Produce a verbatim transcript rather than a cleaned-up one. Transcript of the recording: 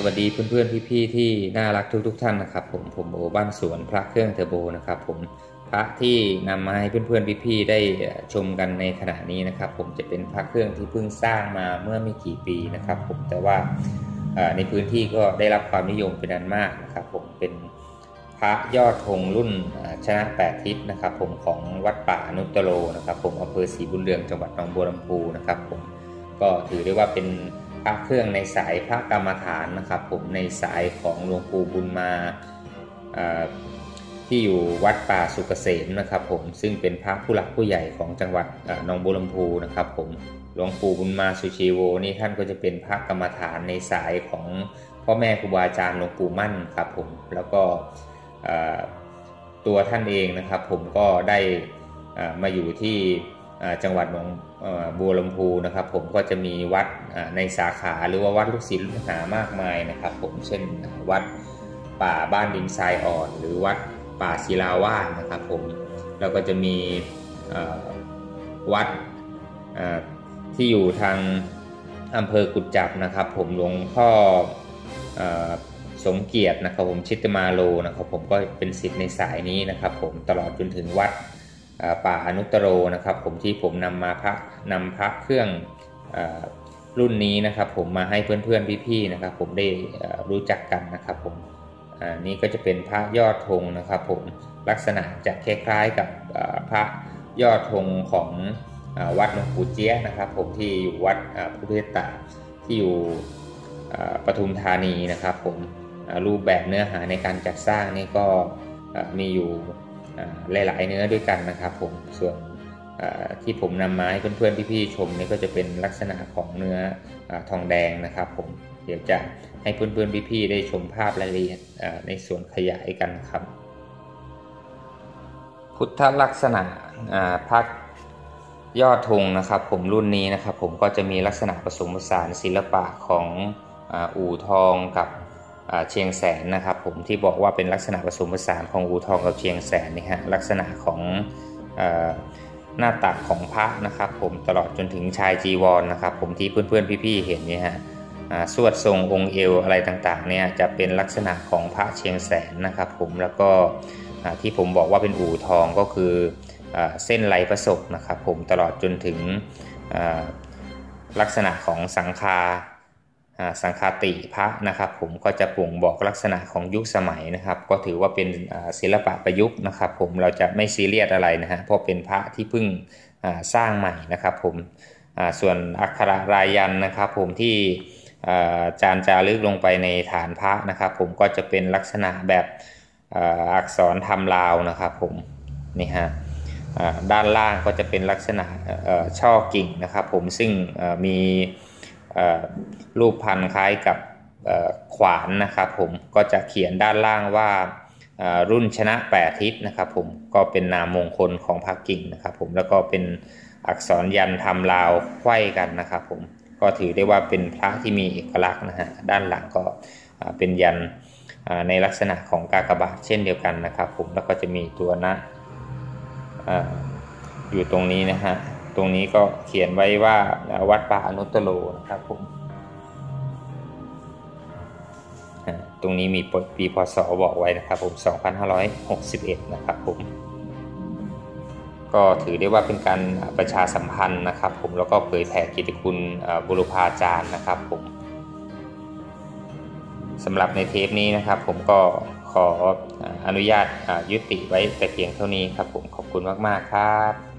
วัสดีเพื่อนๆพี่ๆที่น่ารักทุกๆท่านนะครับผมผมโอบ้านสวนพระเครื่องเทอร์โบนะครับผมพระที่นำมาให้เพื่อนๆพี่ๆได้ชมกันในขณะนี้นะครับผมจะเป็นพระเครื่องที่เพิ่งสร้างมาเมื่อไม่กี่ปีนะครับผมแต่ว่าในพื้นที่ก็ได้รับความนิยมเป็นอันมากนะครับผมเป็นพระยอดธงรุ่นชนะแปดทิศนะครับผมของวัดป่าอนุตตโรนะครับผมอำเภอศรีบุญเรืองจังหวัดหนองบัวลำพูนะครับผมก็ถือได้ว่าเป็นพระเครื่องในสายพระกรรมฐานนะครับผมในสายของหลวงปู่บุญมาที่อยู่วัดป่าสุกเกษมนะครับผมซึ่งเป็นพระผู้หลักผู้ใหญ่ของจังหวัดหนองบัวลำพูนะครับผมหลวงปู่บุญมาสุชีโวนี่ท่านก็จะเป็นพระกรรมฐานในสายของพ่อแม่ครูบาอาจารย์หลวงปู่มั่นครับผมแล้วก็ตัวท่านเองนะครับผมก็ได้มาอยู่ที่จังหวัดหนองบัวลำพูนะครับผมก็จะมีวัดในสาขาหรือว่าวัดลูกศิษย์ลูกหามากมายนะครับผมเช่นวัดป่าบ้านดินทรายอ่อนหรือวัดป่าศิลาวาสนะครับผมแล้วก็จะมีวัดที่อยู่ทางอำเภอกุดจับนะครับผมหลวงพ่อสมเกียรตินะครับผมชิตมาโลนะครับผมก็เป็นศิษย์ในสายนี้นะครับผมตลอดจนถึงวัดป่าอนุตตโรนะครับผมที่ผมนำมาพระนำพระเครื่องรุ่นนี้นะครับผมมาให้เพื่อนๆพี่ๆนะครับผมได้รู้จักกันนะครับผมนี่ก็จะเป็นพระยอดธงนะครับผมลักษณะจะคล้ายๆกับพระยอดธงของวัดหลวงปู่เจี๊ยนะครับผมที่อยู่วัดพุทธตาที่อยู่ปทุมธานีนะครับผมรูปแบบเนื้อหาในการจัดสร้างนี่ก็มีอยู่หลายๆเนื้อด้วยกันนะครับผมส่วนที่ผมนำมาให้เพื่อนๆพี่ๆชมนี่ก็จะเป็นลักษณะของเนื้อทองแดงนะครับผมเดี๋ยวจะให้เพื่อนๆพี่ๆได้ชมภาพรายละเอียดในส่วนขยายกันครับพุทธลักษณะพระยอดธงนะครับผมรุ่นนี้นะครับผมก็จะมีลักษณะผสมผสานศิลปะของอู่ทองกับเชียงแสนนะครับผมที่บอกว่าเป็นลักษณะผสมผสานของอู่ทองกับเชียงแสนนี่ฮะลักษณะของหน้าตักของพระนะครับผมตลอดจนถึงชายจีวร นะครับผมที่เพื่อนๆพี่ๆเห็นนี่ฮะสวดทรงองค์เอวอะไรต่างๆเนี่ยจะเป็นลักษณะของพระเชียงแสนนะครับผมแล้วก็ที่ผมบอกว่าเป็นอู่ทองก็คือเส้นไหลประสบนะครับผมตลอดจนถึงลักษณะของสังฆาสังฆาติพระนะครับผมก็จะบ่งบอกลักษณะของยุคสมัยนะครับก็ถือว่าเป็นศิลปะประยุกต์นะครับผมเราจะไม่ซีเรียสอะไรนะฮะเพราะเป็นพระที่เพิ่งสร้างใหม่นะครับผมส่วนอักขระรายันนะครับผมที่จานจารึกลงไปในฐานพระนะครับผมก็จะเป็นลักษณะแบบอักษรทำลาวนะครับผมนี่ฮะด้านล่างก็จะเป็นลักษณะช่อกิ่งนะครับผมซึ่งมีรูปพันคล้ายกับขวานนะครับผมก็จะเขียนด้านล่างว่ารุ่นชนะแปดทิศนะครับผมก็เป็นนามมงคลของพระกิ่งนะครับผมแล้วก็เป็นอักษรยันทำลาวไขว้กันนะครับผมก็ถือได้ว่าเป็นพระที่มีเอกลักษณ์นะฮะด้านหลังก็เป็นยันในลักษณะของกากบาทเช่นเดียวกันนะครับผมแล้วก็จะมีตัวนะอยู่ตรงนี้นะฮะตรงนี้ก็เขียนไว้ว่าวัดป่าอนุตตโรนะครับผมตรงนี้มีปีพศบอกไว้นะครับผมสองพันห้าร้อยหกสิบเอ็ดนะครับผมก็ถือได้ว่าเป็นการประชาสัมพันธ์นะครับผมแล้วก็เผยแผ่เกียรติคุณบุรพาจารย์นะครับผมสำหรับในเทปนี้นะครับผมก็ขออนุญาตยุติไว้แต่เพียงเท่านี้ครับผมขอบคุณมากๆครับ